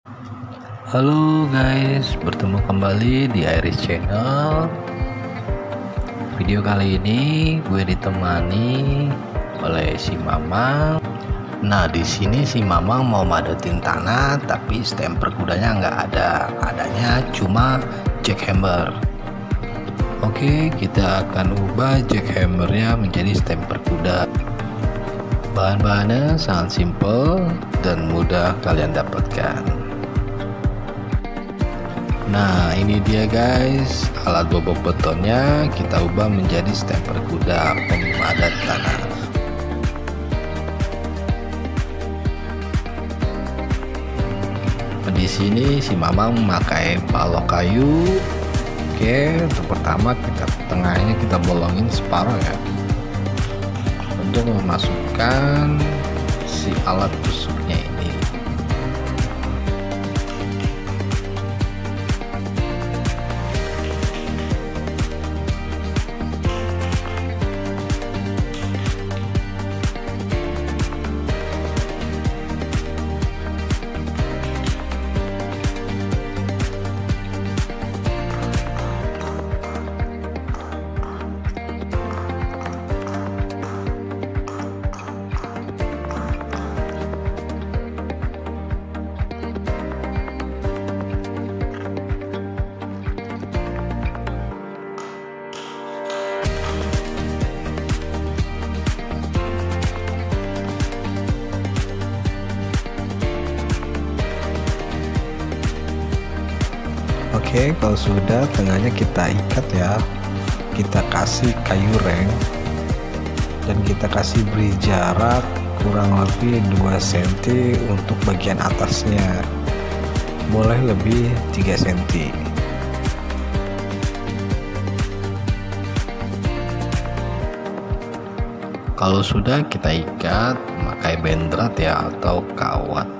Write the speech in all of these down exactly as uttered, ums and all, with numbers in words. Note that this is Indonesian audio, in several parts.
Halo guys, bertemu kembali di Iris Channel. Video kali ini gue ditemani oleh si Mamang. Nah, di sini si Mamang mau madetin tanah, tapi stemper kudanya nggak ada. Adanya cuma jackhammer. Oke, kita akan ubah jackhammernya menjadi stemper kuda. Bahan-bahannya sangat simple dan mudah kalian dapatkan. Nah, ini dia guys, alat bobot betonnya kita ubah menjadi stemper kuda pemadat tanah. Di sini si Mamang memakai balok kayu. Oke, untuk pertama kita tengahnya kita bolongin separuh ya, untuk memasukkan si alat tusuknya ini. Oke, kalau sudah tengahnya kita ikat ya, kita kasih kayu reng dan kita kasih beri jarak kurang lebih dua sentimeter untuk bagian atasnya, boleh lebih tiga sentimeter. Kalau sudah kita ikat pakai bendrat ya atau kawat.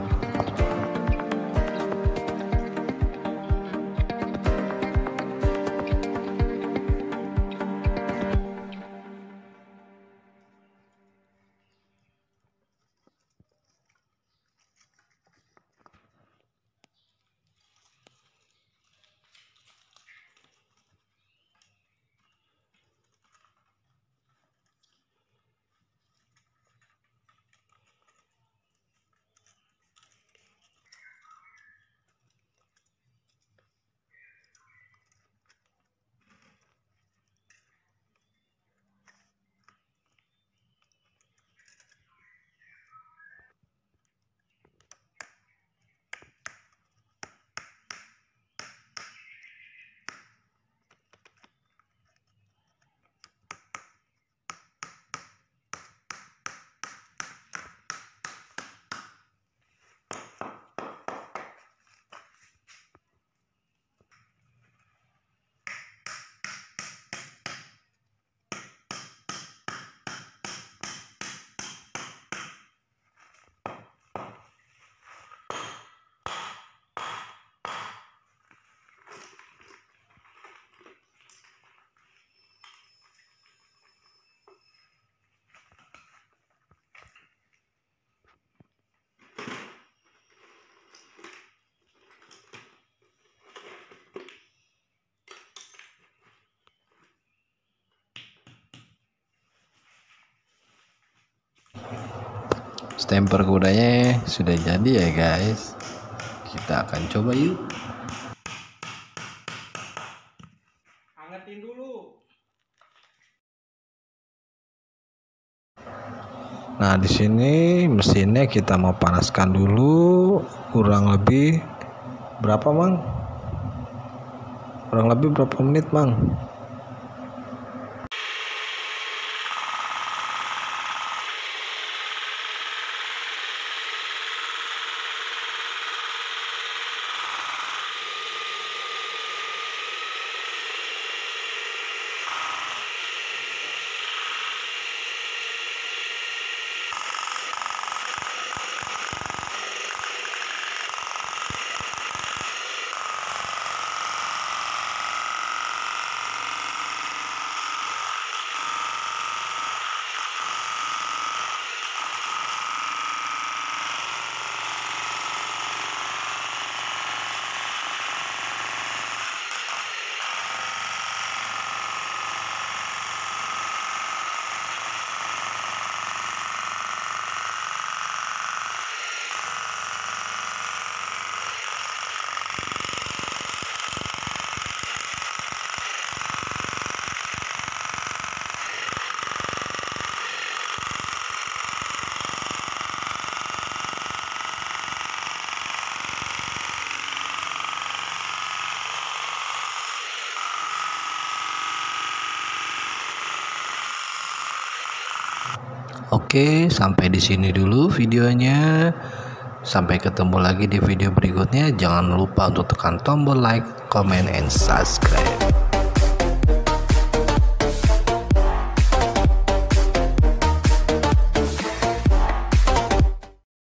Stemper kudanya sudah jadi ya guys, kita akan coba yuk. Angetin dulu. Nah, di sini mesinnya kita mau panaskan dulu, kurang lebih berapa Mang? Kurang lebih berapa menit Mang? Oke, sampai di sini dulu videonya. Sampai ketemu lagi di video berikutnya. Jangan lupa untuk tekan tombol like, comment, and subscribe.